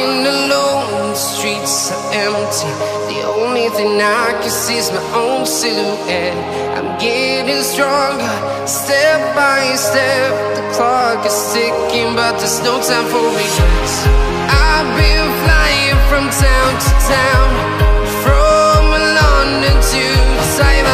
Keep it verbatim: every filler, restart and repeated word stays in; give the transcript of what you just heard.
walking alone, the streets are empty. The only thing I can see is my own silhouette. I'm getting stronger, step by step. The clock is ticking, but there's no time for regrets. I've been flying from town to town, from London to Taiwan.